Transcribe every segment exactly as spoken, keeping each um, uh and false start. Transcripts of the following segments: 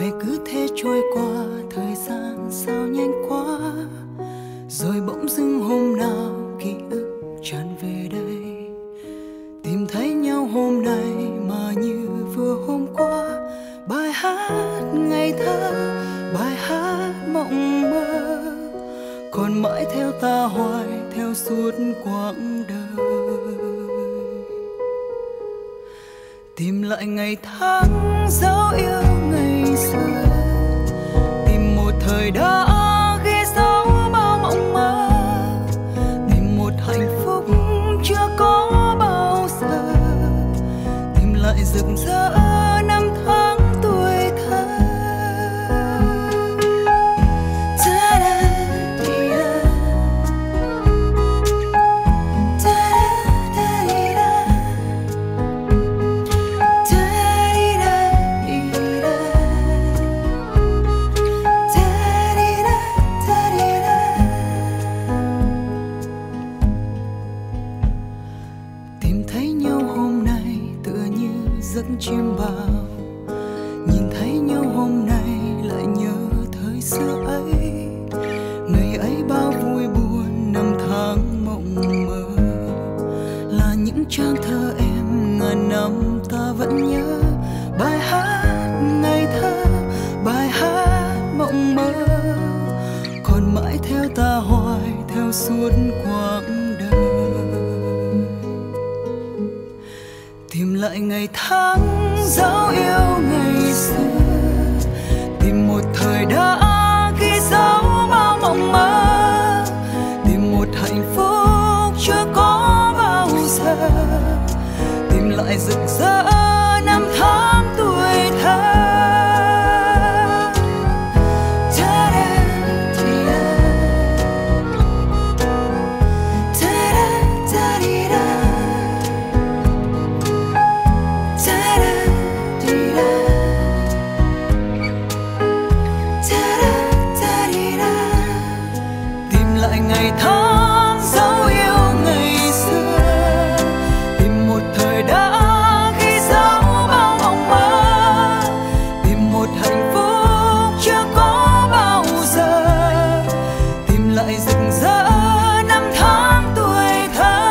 Ngày cứ thế trôi qua, thời gian sao nhanh quá. Rồi bỗng dưng hôm nào ký ức tràn về đây, tìm thấy nhau hôm nay mà như vừa hôm qua. Bài hát ngày thơ, bài hát mộng mơ, còn mãi theo ta hoài, theo suốt quãng đời. Tìm lại ngày tháng dấu yêu ngày xưa, tìm một thời đã ghi dấu bao mộng mơ, tìm một hạnh phúc chưa có bao giờ, tìm lại rực rỡ năm tháng tuổi thơ. Giấc chim bao, nhìn thấy nhau hôm nay lại nhớ thời xưa ấy. Ngày ấy bao vui buồn, năm tháng mộng mơ, là những trang thơ em ngàn năm ta vẫn nhớ. Bài hát ngày thơ, bài hát mộng mơ, còn mãi theo ta hoài, theo suốt quãng đời. Tìm lại ngày tháng dấu yêu ngày xưa, tìm một thời đã ghi dấu bao mộng mơ, tìm một hạnh phúc chưa có bao giờ, tìm lại rực rỡ năm tháng tuổi thơ. Ngày tháng dấu yêu ngày xưa, tìm một thời đã ghi dấu bao mộng mơ, tìm một hạnh phúc chưa có bao giờ, tìm lại rực rỡ năm tháng tuổi thơ.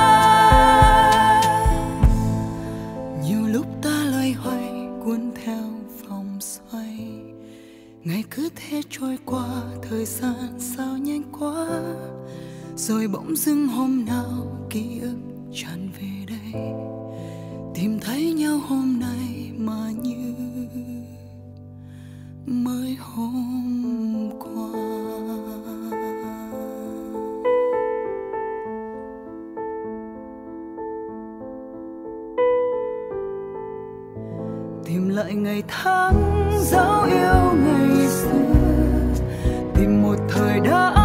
Nhiều lúc ta loay hoay cuốn theo vòng xoay, ngày cứ thế trôi qua, thời gian sao nhanh quá. Rồi bỗng dưng hôm nào ký ức tràn về đây, tìm thấy nhau hôm nay mà như mới hôm qua. Tìm lại ngày tháng dấu yêu ngày xưa, tìm một thời đã